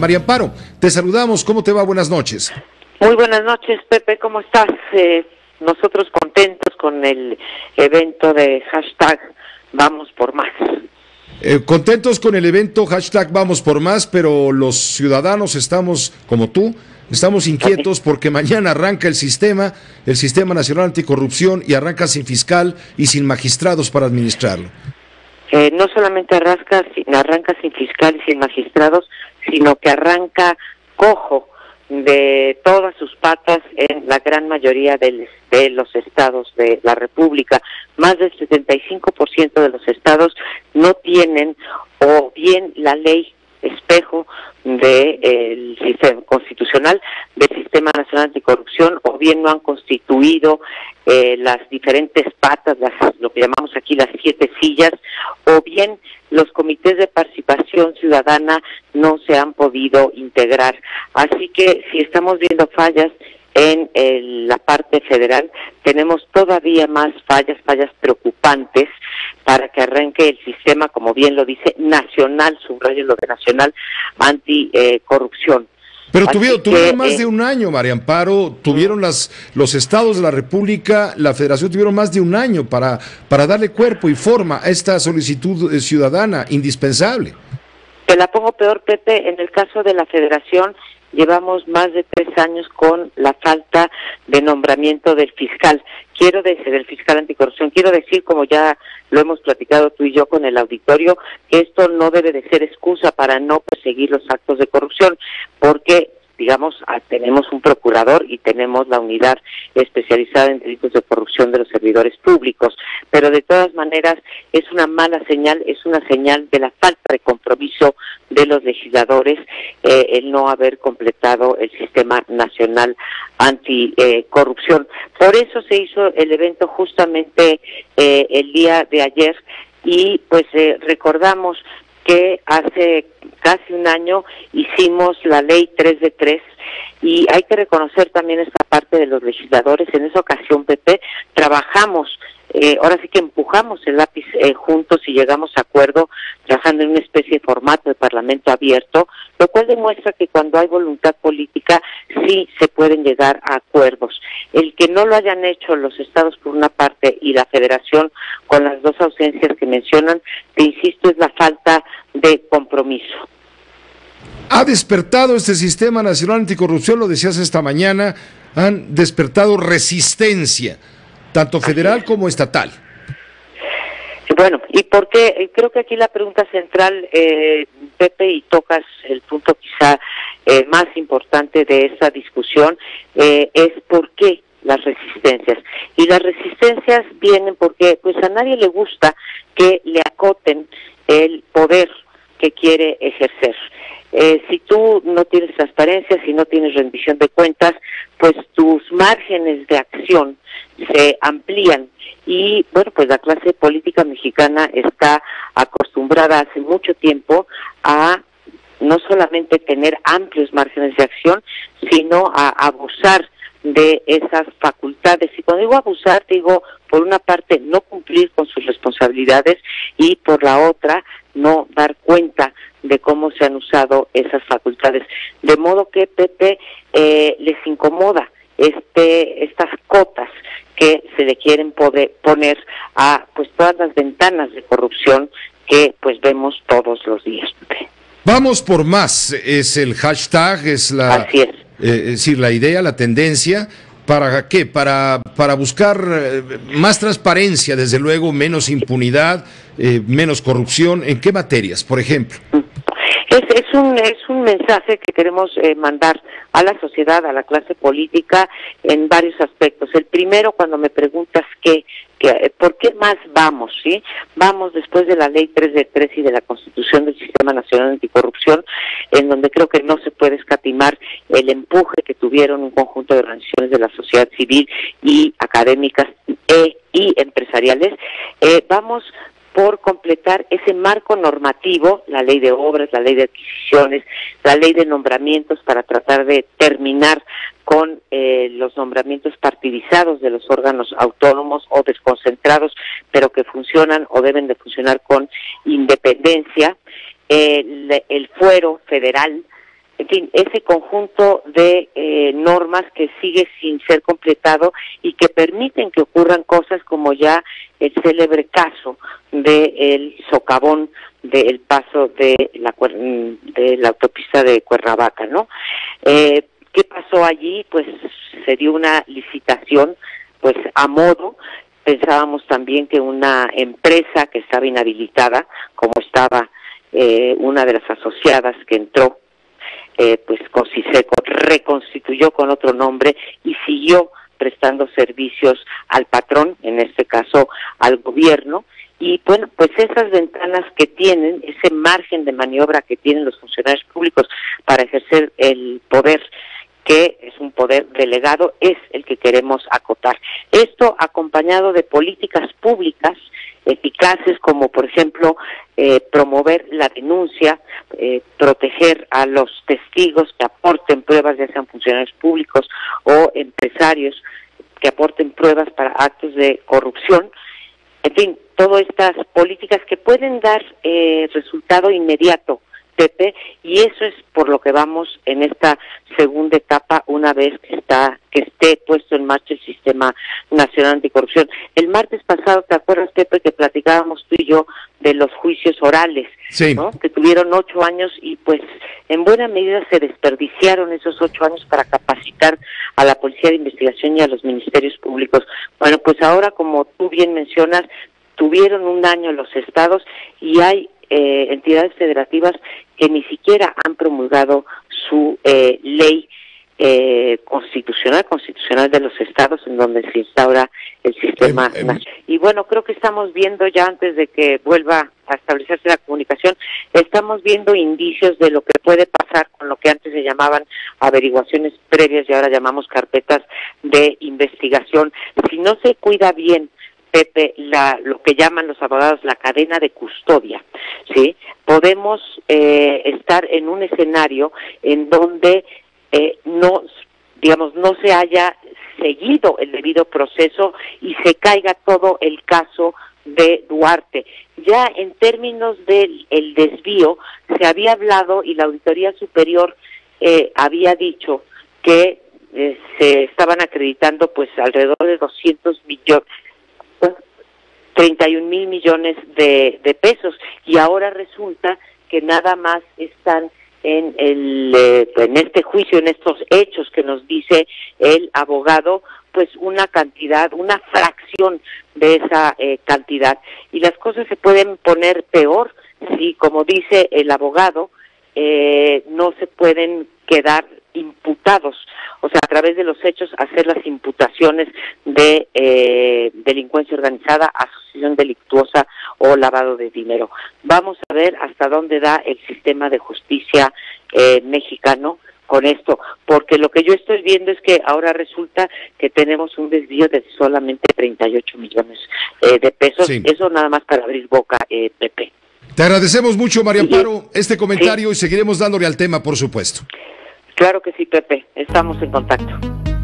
María Amparo, te saludamos, ¿cómo te va? Buenas noches. Muy buenas noches, Pepe, ¿cómo estás? Nosotros contentos con el evento de hashtag Vamos por Más. Contentos con el evento hashtag Vamos por Más, pero los ciudadanos estamos, como tú, estamos inquietos porque mañana arranca el Sistema Nacional Anticorrupción, y arranca sin fiscal y sin magistrados para administrarlo. No solamente arranca sin fiscal y sin magistrados, sino que arranca cojo de todas sus patas en la gran mayoría de los estados de la República. Más del 75% de los estados no tienen o bien la ley espejo del sistema constitucional del Sistema Nacional Anticorrupción, o bien no han constituido las diferentes patas, lo que llamamos aquí las 7 sillas, o bien los comités de participación ciudadana no se han podido integrar. Así que si estamos viendo fallas en la parte federal, tenemos todavía más fallas preocupantes para que arranque el sistema, como bien lo dice, nacional, subrayo lo de nacional, anticorrupción. Pero tuvieron más de un año, María Amparo, tuvieron los estados de la República, la Federación tuvieron más de un año para darle cuerpo y forma a esta solicitud ciudadana indispensable. Te la pongo peor, Pepe, en el caso de la Federación llevamos más de 3 años con la falta de nombramiento del fiscal. Del fiscal anticorrupción. Quiero decir, como ya lo hemos platicado tú y yo con el auditorio, que esto no debe de ser excusa para no perseguir los actos de corrupción, porque digamos, tenemos un procurador y tenemos la unidad especializada en delitos de corrupción de los servidores públicos, pero de todas maneras es una mala señal, es una señal de la falta de compromiso de los legisladores el no haber completado el Sistema Nacional Anticorrupción. Por eso se hizo el evento justamente el día de ayer, y pues recordamos que hace casi un año hicimos la ley 3 de 3, y hay que reconocer también esta parte de los legisladores. En esa ocasión, Pepe, trabajamos, ahora sí que empujamos el lápiz juntos y llegamos a acuerdo, trabajando en una especie de formato de parlamento abierto, lo cual demuestra que cuando hay voluntad política sí se pueden llegar a acuerdos. El que no lo hayan hecho los estados por una parte y la Federación con las dos ausencias que mencionan, te insisto, es la falta de compromiso. Ha despertado este Sistema Nacional Anticorrupción, lo decías esta mañana, han despertado resistencia, tanto federal como estatal. Bueno, ¿y por qué? Creo que aquí la pregunta central, Pepe, y tocas el punto quizá más importante de esta discusión, es por qué las resistencias. Y las resistencias vienen porque pues a nadie le gusta que le acoten el poder que quiere ejercer. Si tú no tienes transparencia, si no tienes rendición de cuentas, pues tus márgenes de acción se amplían. Y bueno, pues la clase política mexicana está acostumbrada hace mucho tiempo a no solamente tener amplios márgenes de acción, sino a abusar de esas facultades. Y cuando digo abusar, digo, por una parte, no cumplir con sus responsabilidades, y por la otra, no dar cuenta de cómo se han usado esas facultades. De modo que, Pepe, les incomoda estas cotas que se le quieren poner a pues todas las ventanas de corrupción que pues vemos todos los días, Pepe. Vamos por más, es el hashtag, es decir, la idea, la tendencia. ¿Para qué? Para buscar más transparencia, desde luego, menos impunidad, menos corrupción. ¿En qué materias, por ejemplo? Es un mensaje que queremos mandar a la sociedad, a la clase política, en varios aspectos. El primero, cuando me preguntas ¿por qué más vamos? ¿Sí? Vamos después de la ley 3 de 3 y de la Constitución del Sistema Nacional Anticorrupción, en donde creo que no se puede escatimar el empuje que tuvieron un conjunto de organizaciones de la sociedad civil y académicas y empresariales. Vamos por completar ese marco normativo, la ley de obras, la ley de adquisiciones, la ley de nombramientos, para tratar de terminar con los nombramientos partidizados de los órganos autónomos o desconcentrados, pero que funcionan o deben de funcionar con independencia. El fuero federal, En fin, ese conjunto de normas que sigue sin ser completado y que permiten que ocurran cosas como ya el célebre caso del socavón del paso de la autopista de Cuernavaca, ¿no? ¿Qué pasó allí? Pues se dio una licitación, pues a modo. Pensábamos también que una empresa que estaba inhabilitada, como estaba una de las asociadas que entró, pues Cosiseco reconstituyó con otro nombre y siguió prestando servicios al patrón, en este caso al gobierno, y bueno, pues esas ventanas que tienen, ese margen de maniobra que tienen los funcionarios públicos para ejercer el poder, que es un poder delegado, es el que queremos acotar. Esto acompañado de políticas públicas eficaces como por ejemplo promover la denuncia, proteger a los testigos que aporten pruebas, ya sean funcionarios públicos o empresarios que aporten pruebas para actos de corrupción. En fin, todas estas políticas que pueden dar resultado inmediato, Pepe, y eso es por lo que vamos en esta segunda etapa una vez que esté puesto en marcha el Sistema Nacional Anticorrupción. El martes pasado, ¿te acuerdas, Pepe, que platicábamos tú y yo de los juicios orales, sí, ¿no? Que tuvieron 8 años y pues en buena medida se desperdiciaron esos 8 años para capacitar a la Policía de Investigación y a los ministerios públicos. Bueno, pues ahora, como tú bien mencionas, tuvieron un año los estados y hay entidades federativas que ni siquiera han promulgado su ley constitucional de los estados en donde se instaura el sistema nacional. Y bueno, creo que estamos viendo ya, antes de que vuelva a establecerse la comunicación, estamos viendo indicios de lo que puede pasar con lo que antes se llamaban averiguaciones previas y ahora llamamos carpetas de investigación. Si no se cuida bien, Pepe, lo que llaman los abogados la cadena de custodia, ¿sí? Podemos estar en un escenario en donde no se haya seguido el debido proceso y se caiga todo el caso de Duarte. Ya en términos del desvío, se había hablado y la Auditoría Superior había dicho que se estaban acreditando pues alrededor de 31,000 millones de pesos, y ahora resulta que nada más están en este juicio, en estos hechos que nos dice el abogado, pues una fracción de esa cantidad, y las cosas se pueden poner peor si, como dice el abogado, no se pueden quedar imputados, o sea, a través de los hechos hacer las imputaciones de delincuencia organizada, asociación delictuosa o lavado de dinero. Vamos a ver hasta dónde da el sistema de justicia mexicano con esto, porque lo que yo estoy viendo es que ahora resulta que tenemos un desvío de solamente 38 millones de pesos, sí. Eso nada más para abrir boca, Pepe. Te agradecemos mucho, María Amparo, este comentario, sí. Y seguiremos dándole al tema, por supuesto. Claro que sí, Pepe. Estamos en contacto.